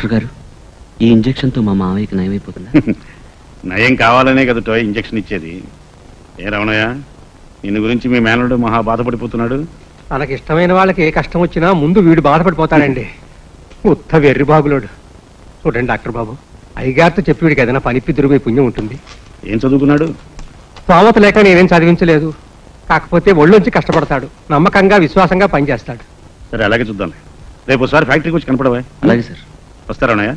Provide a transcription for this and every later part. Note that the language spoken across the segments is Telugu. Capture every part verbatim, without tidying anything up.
డాక్టర్ గారు, ఈ ఇంజెక్షన్తో మా మావయ్యకి నయమైపోతుందా? నయం కావాలనే కదా టోయ్ ఇంజెక్షన్ ఇచ్చేది. ఏ రమణయ్య, నిన్ను గురించి మీ మేనలుడు మహా బాధపడిపోతున్నాడు. తనకి ఇష్టమైన వాళ్ళకి ఏ కష్టం వచ్చినా ముందు వీడు బాధపడిపోతాడండి. ఉత్త వెర్రి బాబులోడు. చూడండి డాక్టర్ బాబు, అయ్యగారితో చెప్పి వీడికి ఏదైనా పనిపిద్దురుగా పుణ్యం ఉంటుంది. ఏం చదువుకున్నాడు? స్తోమత లేక నేనేం చదివించలేదు. కాకపోతే ఒళ్ళొంచి కష్టపడతాడు, నమ్మకంగా విశ్వాసంగా పనిచేస్తాడు. సరే, అలాగే చూద్దాం. రేపు ఒకసారి ఫ్యాక్టరీకి వచ్చి కనపడవా? అలాగే సార్. వస్తారా అన్నయ్య?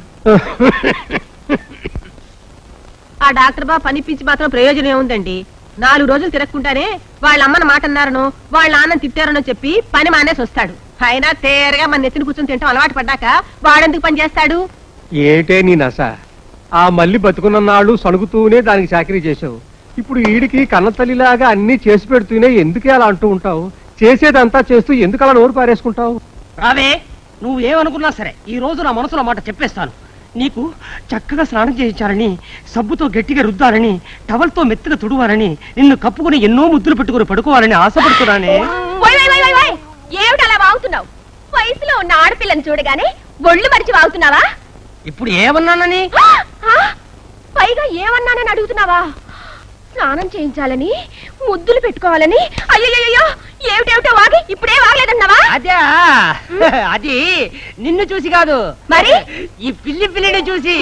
ఆ డాక్టర్ బాబు పనిపించి మాత్రం ప్రయోజనం ఏముందండి? నాలుగు రోజులు తిరగకుండానే వాళ్ళ అమ్మని మాట అన్నారనో వాళ్ళ నాన్నని తిట్టారనో చెప్పి పని మానేసి వస్తాడు. అయినా తేరగా మన నెత్తిని కూర్చొని తింటాం అలవాటు పడ్డాక వాడెందుకు పని చేస్తాడు? ఏటే నీ నస? ఆ మళ్ళీ బతుకున్న నాళ్ళు సణుగుతూనే దానికి చాకరీ చేసావు. ఇప్పుడు వీడికి కన్నతల్లిలాగా అన్ని చేసి పెడుతూనే ఎందుకే అలా అంటూ ఉంటావు? చేసేదంతా చేస్తూ ఎందుకు అలా నోరు పారేసుకుంటావు? రావే, నువ్వేమనుకున్నా సరే ఈ రోజు నా మనసులో మాట చెప్పేస్తాను. నీకు చక్కగా స్నానం చేయించాలని, సబ్బుతో గట్టిగా రుద్దాలని, టవల్తో మెత్తగా తుడవాలని, నిన్ను కప్పుకుని ఎన్నో ముద్దులు పెట్టుకుని పడుకోవాలని ఆశపడుతున్నానే. ఏమిటి అలా వాగుతున్నావు? వయసులో ఉన్న ఆడపిల్లని చూడగానే ఒళ్ళు మరిచి వాగుతున్నావా? ఇప్పుడు ఏమన్నానని? పైగా ఏమన్నానని అడుగుతున్నావా? స్నానం చేయించాలని, ముద్దులు పెట్టుకోవాలని. అయ్యో, ఏమిటేమిటో వాగి ఇప్పుడే వాగలేదన్నావా? అదే, అది నిన్ను చూసి కాదు, మరి ఈ పిల్లి పిల్లిని చూసి.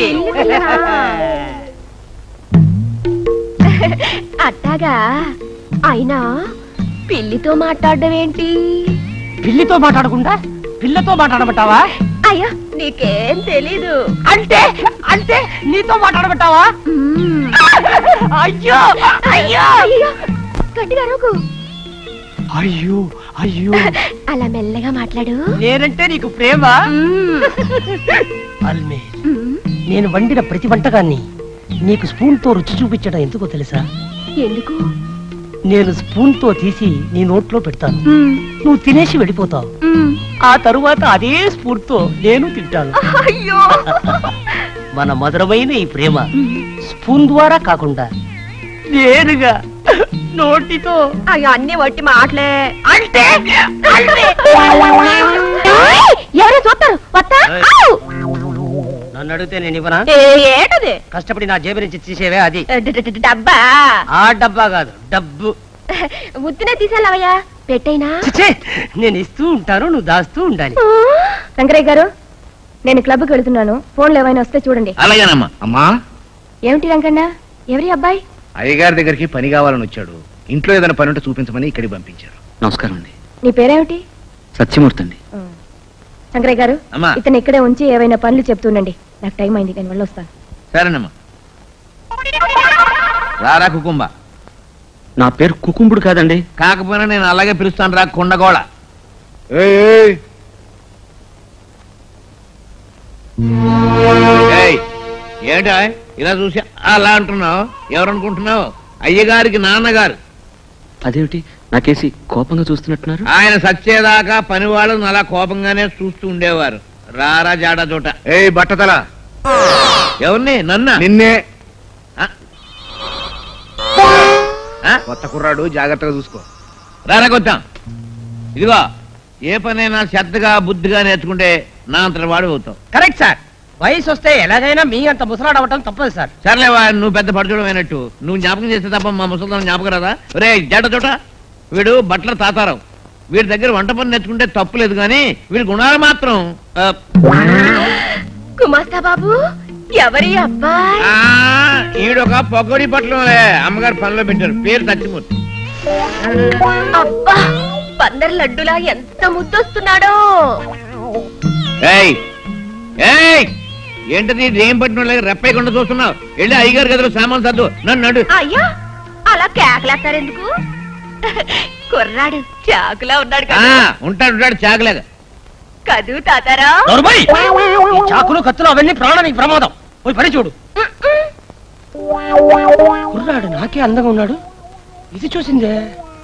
అట్టాగా? అయినా పిల్లితో మాట్లాడడం ఏంటి? పిల్లితో మాట్లాడకుండా పిల్లతో మాట్లాడమంటావా? అయ్యో, నీకేం తెలీదు. అంటే అంటే నీతో మాట్లాడమంటావా? అయ్యో అయ్యో అయ్యో, గట్టిగా రోగు. అయ్యో అయ్యో, అలా మెల్లగా మాట్లాడు. నేనంటే నీకు ప్రేమ? అల్మే, నేను వండిన ప్రతి వంటకాన్ని నీకు స్పూన్ తో రుచి చూపించడం ఎందుకో తెలుసా? ఎందుకు? నేను స్పూన్ తో తీసి నీ నోట్లో పెడతాను, నువ్వు తినేసి వెళ్ళిపోతావు. ఆ తరువాత అదే స్పూన్ తో నేను తింటాను. అయ్యో, మన మధురమైన ఈ ప్రేమ స్పూన్ ద్వారా కాకుండా నేరుగా నోటితో. అయ్యో, అన్ని వట్టి మాటలే. అంటే ఎవరో చూస్తారు. నన్ను అడిగితే నేను ఇవ్వనా? ఏంటది? కష్టపడి నా జేబు నుంచి తీసేవే అది. డబ్బా? ఆ డబ్బా కాదు, డబ్బు. ముద్దునే తీసేలావయ్యా, పెట్టైనా. నేను ఇస్తూ ఉంటాను, నువ్వు దాస్తూ ఉండాలి. శంకరయ్య గారు, నేను క్లబ్కి వెళుతున్నాను. ఫోన్లు ఏమైనా వస్తే చూడండి. అలాగేనమ్మా. అమ్మా, ఏమిటి రంగన్న? ఎవరి అబ్బాయి? అయ్యగారి దగ్గరికి పని కావాలని వచ్చాడు. ఇంట్లో ఏదైనా పని ఉంటే చూపించమని ఇక్కడికి పంపించారు. నమస్కారం అండి. నీ పేరేమిటి? సత్యమూర్తి అండి. శంకరయ్య గారు, ఇతను ఇక్కడే ఉంచి ఏవైనా పనులు చెప్తుండండి. నాకు టైం అయింది, నేను వెళ్ళి వస్తాను. సరేనమ్మా. రారా కుకుంబ. నా పేరు కుకుంబుడు కాదండి. కాకపోయినా నేను అలాగే పిలుస్తాను రా కొండగోళ. ఏంటా ఇలా చూసి అలా అంటున్నావు? ఎవరనుకుంటున్నావు? అయ్యగారికి నాన్నగారు. అదేమిటి నాకేసి కోపంగా చూస్తున్నట్టున్నారు? ఆయన సచ్చేదాకా పని వాళ్ళు అలా కోపంగానే చూస్తూ ఉండేవారు. రారా జాడా చోట. ఏ బట్టతల, ఎవరిని? నన్ను? నిన్నే. కొత్త కుర్రాడు, జాగ్రత్తగా చూసుకో. రారా కొత్తాం. ఇదిగో, ఏ పనైనా శ్రద్ధగా బుద్ధిగా నేర్చుకుంటే నా అంతటి వాడు అవుతావు. Correct sir. వయసు వస్తే ఎలాగైనా మీ అంత ముసలాడవటం తప్పదు సార్. సర్లేవా, నువ్వు పెద్ద పడుచూడం అయినట్టు నువ్వు జ్ఞాపకం చేస్తే తప్ప మా ముసలిదాన్ని జ్ఞాపకం రాదా? రే జడ చోట, వీడు బట్టల తాతారావు. వీడి దగ్గర వంట పని నేర్చుకుంటే తప్పు లేదు, కానీ వీడి గుణాలు మాత్రం. కుమాస్తా బాబు, ఎవరి అబ్బాయి? ఈడొక పొగడి పట్లంలే, అమ్మగారు పనిలో పెట్టారు. పేరు సత్యమూర్తి. అబ్బా, బందర్ లడ్డులా ఎంత ముద్దొస్తున్నాడో. ఏయ్ ఏయ్, ఏంటది ఏం పట్టిన రెప్పయ్యకుండా చూస్తున్నావు? వెళ్ళి అయ్యగారు గదిలో సామాన్ సర్దు. నన్ను అడు. అయ్యా, అలా కేకలేస్తారెందుకు? కుర్రాడు చాకులా ఉన్నాడు కదా. ఉంటాడు ఉంటాడు చాకులేగా కదూ తాతారా. చాకులు కత్తులు అవన్నీ ప్రాణానికి ప్రమాదం. పోయి పని చూడు. కుర్రాడు నాకే అందంగా ఉన్నాడు, ఇది చూసిందే.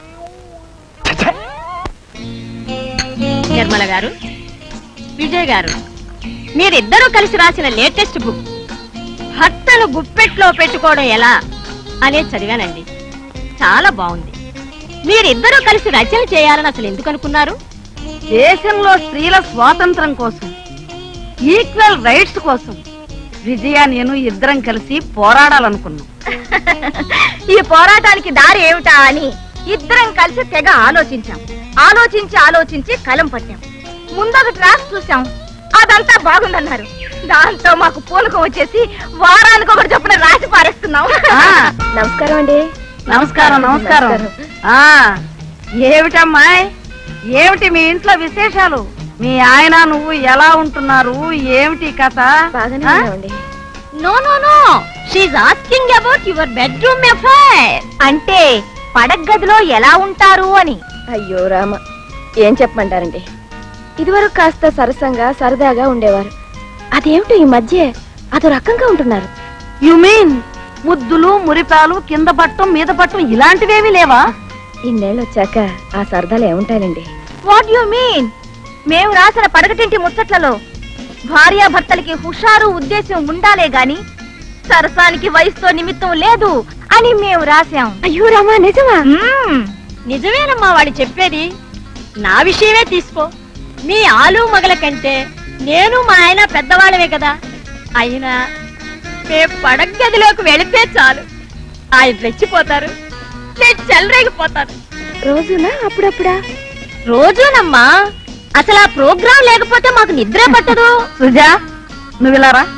నిర్మల గారు, విజయ్ గారు, మీరిద్దరూ కలిసి రాసిన లేటెస్ట్ బుక్ భర్తను గుప్పెట్లో పెట్టుకోవడం ఎలా అనే చదివానండి. చాలా బాగుంది. మీరిద్దరూ కలిసి రచన చేయాలని అసలు ఎందుకు అనుకున్నారు? దేశంలో స్త్రీల స్వాతంత్రం కోసం ఈక్వల్ రైట్స్ కోసం విజయ నేను ఇద్దరం కలిసి పోరాడాలనుకున్నాం. ఈ పోరాటానికి దారి ఏమిటా అని ఇద్దరం కలిసి తెగ ఆలోచించాం. ఆలోచించి ఆలోచించి కలం పట్టాం. ముందొక ట్రాక్ చూసాం, అదంతా బాగుందన్నారు. దాంతో మాకు పూనకం వచ్చేసి వారానికి ఒకటి చొప్పున రాసి పారేస్తున్నాం. నమస్కారం అండి. నమస్కారం నమస్కారం. ఆ ఏమిటమ్మాయి, ఏమిటి మీ ఇంట్లో విశేషాలు? మీ ఆయన నువ్వు ఎలా ఉంటున్నారు? ఏమిటి కథ? No no no, she's asking about your bedroom affair. అంటే పడగదిలో ఎలా ఉంటారు అని. అయ్యో రామ, ఏం చెప్పమంటారండి. ఇదివరకు కాస్త సరసంగా సరదాగా ఉండేవారు. అదేమిటో ఈ మధ్య అదో రకంగా ఉంటున్నారు. యు మీన్ ముద్దులు మురిపాలు కింద పట్టం మీద పట్టం ఇలాంటివేమీ లేవా? ఇన్నేళ్ళు వచ్చాక ఆ సరదాలు ఏముంటాయండి. What you mean? మేము రాసిన పడగటింటి ముచ్చట్లలో భార్యాభర్తలకి హుషారు ఉద్దేశం ఉండాలే గాని సరసానికి వయసుతో నిమిత్తం లేదు అని మేము రాశాం. అయ్యో రామా, నిజమా? నిజమేనమ్మా వాడు చెప్పేది. నా విషయమే తీసుకో. మీ ఆలు మగల కంటే నేను మా ఆయన పెద్దవాళ్ళమే కదా. అయినా మే పడగదిలోకి వెళితే చాలు ఆయన రెచ్చిపోతారు, నేను చెలరేగిపోతాను. రోజునా అప్పుడప్పుడా? రోజునమ్మా. అసలు ఆ ప్రోగ్రాం లేకపోతే మాకు నిద్రే పట్టదు. సుజా, నువ్వు ఇలా రా.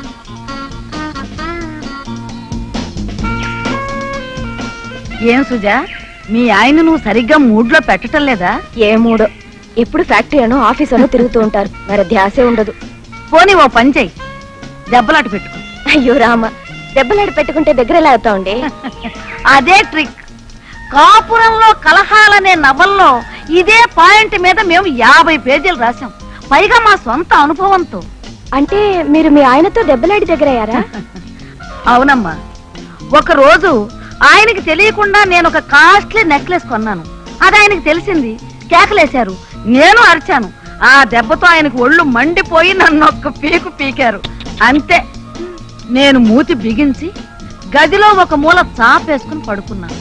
ఏం సుజా, మీ ఆయన నువ్వు సరిగ్గా మూడ్లో పెట్టడం లేదా? ఏ మూడో, ఎప్పుడు ఫ్యాక్టరీ అను ఆఫీస్ అను తిరుగుతూ ఉంటారు, మరి ధ్యాసే ఉండదు. పోనీ ఓ పని చెయ్యి, దెబ్బలాట పెట్టుకో. అయ్యో రామ, దెబ్బలాట పెట్టుకుంటే దగ్గర ఎలా అవుతాండి? అదే ట్రిక్. కాపురంలో కలహాలనే నవల్లో ఇదే పాయింట్ మీద మేము యాభై పేజీలు రాసాం, పైగా మా సొంత అనుభవంతో. అంటే మీరు మీ ఆయనతో దెబ్బలాడి దగ్గరయ్యారా? అవునమ్మా. ఒక రోజు ఆయనకి తెలియకుండా నేను ఒక కాస్ట్లీ నెక్లెస్ కొన్నాను. అది ఆయనకి తెలిసింది, కేకలేశారు, నేను అరిచాను. ఆ దెబ్బతో ఆయనకు ఒళ్ళు మండిపోయి నన్ను ఒక్క పీకు పీకారు. అంతే, నేను మూతి బిగించి గదిలో ఒక మూల చాపేసుకుని పడుకున్నాను.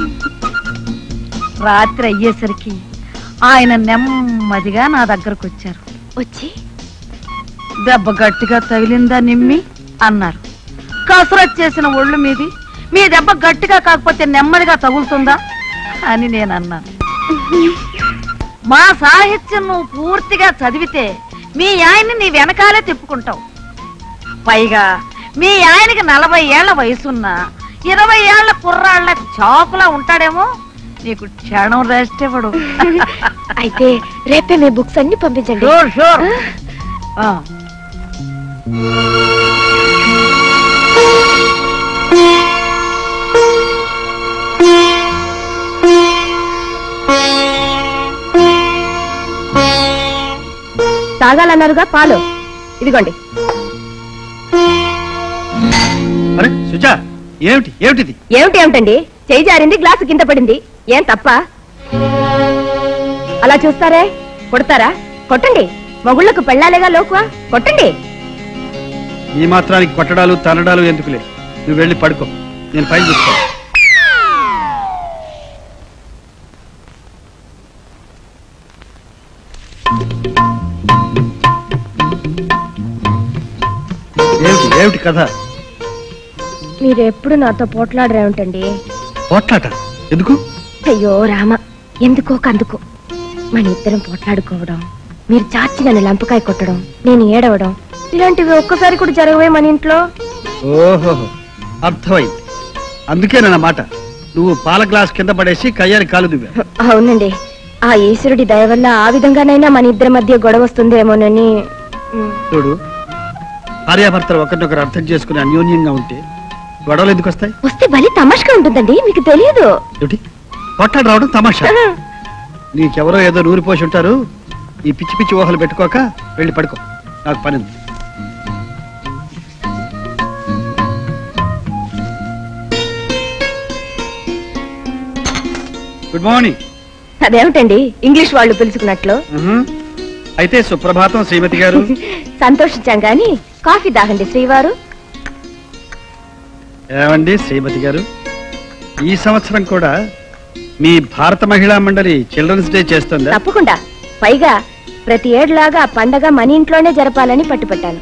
రాత్రి అయ్యేసరికి ఆయన నెమ్మదిగా నా దగ్గరకు వచ్చారు. వచ్చి దెబ్బ గట్టిగా తగిలిందా నిమ్మి అన్నారు. కసరత్ చేసిన ఒళ్ళు మీది, మీ దెబ్బ గట్టిగా కాకపోతే నెమ్మదిగా తగులుతుందా అని నేను అన్నాను. మా సాహిత్యం నువ్వు పూర్తిగా చదివితే మీ ఆయన్ని నీ వెనకాలే తిప్పుకుంటావు. పైగా మీ ఆయనకి నలభై ఏళ్ల వయసున్నా ఇరవై ఏళ్ల కుర్రాళ్ల చాకులా ఉంటాడేమో, నీకు క్షణం రెస్ట్ ఇవ్వడు. అయితే రేపే మీ బుక్స్ అన్ని పంపించండి. Sure sure. తాగాలన్నారుగా పాలు, ఇదిగోండి. అరే సుజా, ఏమిటి ఏమిటిది? ఏమిటి ఏమిటండి, చేయి జారింది, గ్లాసు కింద పడింది. ఏం తప్ప? అలా చూస్తారే, కొడతారా? కొట్టండి. మొగుళ్లకు పెళ్ళాలేగా లోకువా, కొట్టండి. ఈ మాత్రానికి కొట్టడాలు తనడాలు ఎందుకులే, నువ్వు వెళ్ళి పడుకో, నేను పైన చూసుకో. ఏమిటి ఏమిటి కథ? మీరెప్పుడు నాతో పోట్లాడరేమిటండి? పోట్లాట ఎందుకు? అయ్యో రామ, ఎందుకో కందుకో. మన ఇద్దరం పోట్లాడుకోవడం, మీరు చాచి నన్ను లంపకాయ కొట్టడం, నేను ఏడవడం, ఇలాంటివి ఒక్కసారి కూడా జరగవే మన ఇంట్లో. ఓహో, అర్థమైంది. అందుకే నన్నమాట నువ్వు పాల గ్లాస్ కింద పడేసి కయ్యారి కాలు దువ్వా. అవునండి, ఆ ఈశ్వరుడి దయ వల్ల ఆ విధంగానైనా మన ఇద్దరి మధ్య గొడవ వస్తుందేమోనని. చూడు, భార్యాభర్తలు ఒకరినొకరు అర్థం చేసుకుని అన్యోన్యంగా ఉంటే గొడవలు ఎందుకు వస్తాయి? వస్తే బలి తమాషగా ఉంటుందండి, మీకు తెలియదు. ఏమిటి కొట్టాడు రావడం తమాషా? నీకెవరో ఏదో నూరి పోసి ఉంటారు. ఈ పిచ్చి పిచ్చి ఊహలు పెట్టుకోక వెళ్ళి పడుకో, నాకు పని ఉంది. Good morning. అదేమిటండి ఇంగ్లీష్ వాళ్ళు పిలుచుకున్నట్లు? అయితే సుప్రభాతం శ్రీమతి గారు. సంతోషించాం గాని కాఫీ దాగండి శ్రీవారు. ఏమండి శ్రీమతి గారు, ఈ సంవత్సరం కూడా మీ భారత మహిళా మండలి చిల్డ్రన్స్ డే చేస్తుందా? తప్పకుండా. పైగా ప్రతి ఏడులాగా ఆ పండగ మన ఇంట్లోనే జరపాలని పట్టుపట్టాను.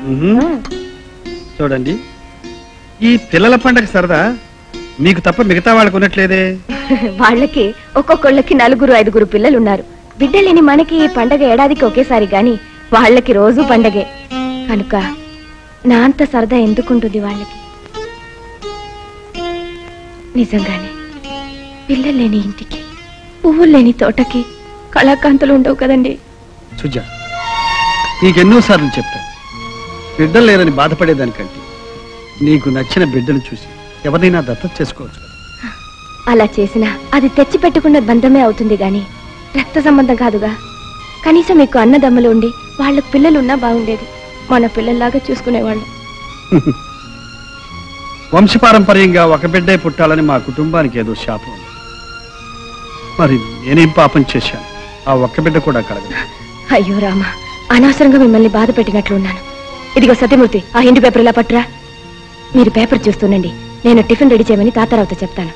చూడండి, ఈ పిల్లల పండగ సరదా మీకు తప్ప మిగతా వాళ్ళకు ఉన్నట్లేదే. వాళ్ళకి ఒక్కొక్కళ్ళకి నలుగురు ఐదుగురు పిల్లలు ఉన్నారు. బిడ్డలేని మనకి ఈ పండగ ఏడాదికి ఒకేసారి గాని వాళ్ళకి రోజు పండగే కనుక నా అంత సరదా ఎందుకుంటుంది వాళ్ళకి? నిజంగానే పిల్లలు లేని ఇంటికి, పువ్వులు లేని తోటకి కళాకాంతులు ఉండవు కదండి. సుజా, నీకెన్నోసార్లు చెప్పాను, బిడ్డలు లేరని బాధపడేదానికంటే నీకు నచ్చిన బిడ్డను చూసి ఎవరినైనా దత్తత చేసుకోవచ్చు. అలా చేసినా అది తెచ్చి పెట్టుకున్న బంధమే అవుతుంది గాని రక్త సంబంధం కాదుగా. కనీసం మీకు అన్నదమ్ములు ఉండి వాళ్ళకు పిల్లలు ఉన్నా బాగుండేది. మన పిల్లల్లాగా చూసుకునేవాళ్ళు. వంశపారంపర్యంగా ఒక బిడ్డే పుట్టాలని మా కుటుంబానికి ఏదో శాపం ఉంది. మరి నేనేం పాపం చేశాను ఆ ఒక్క బిడ్డ కూడా కలగదు? అయ్యో రామా, అనవసరంగా మిమ్మల్ని బాధ పెట్టినట్లున్నాను. ఇదిగో సత్యమూర్తి, ఆ హిందీ పేపర్ ఇలా పట్టురా. మీరు పేపర్ చూస్తుండండి, నేను టిఫిన్ రెడీ చేయమని తాతారావుతో చెప్తాను.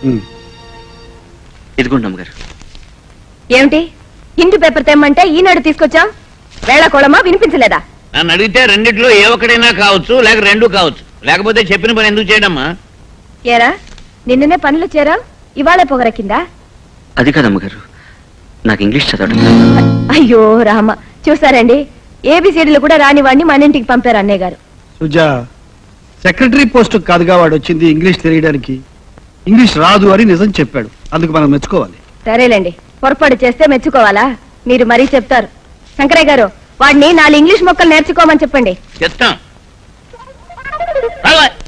ఇదిగోండి అమ్మగారు. ఏమిటి హిందీ పేపర్ తెమ్మంటే ఈనాడు తీసుకొచ్చాం? వేళకోళమా, వినిపించలేదా? నన్ను అడిగితే రెండిట్లో ఏ ఒక్కడైనా కావచ్చు, లేక రెండు కావచ్చు. లేకపోతే చెప్పిన పని ఎందుకు చేయడమ్మా? ఏరా, నిన్ననే పనులు చేరా, ఇవాళ పొగరకిందా? అది కాదమ్మగారు, నాకు ఇంగ్లీష్ చదవడం. అయ్యో రామ, చూసారండి, ఏబిసిడీలు కూడా రాని వాడిని మన ఇంటికి పంపారు అన్నయ్య గారు. సుజా, సెక్రటరీ పోస్ట్ కాదుగా వాడు వచ్చింది ఇంగ్లీష్ తెలియడానికి. ఇంగ్లీష్ రాదు అని నిజం చెప్పాడు, అందుకు మనం మెచ్చుకోవాలి. సరేలేండి, పొరపాటు చేస్తే మెచ్చుకోవాలా? మీరు మరీ చెప్తారు. శంకరయ్య గారు, వాడిని నాలుగు ఇంగ్లీష్ మొక్కలు నేర్చుకోమని చెప్పండి. చెప్తాం.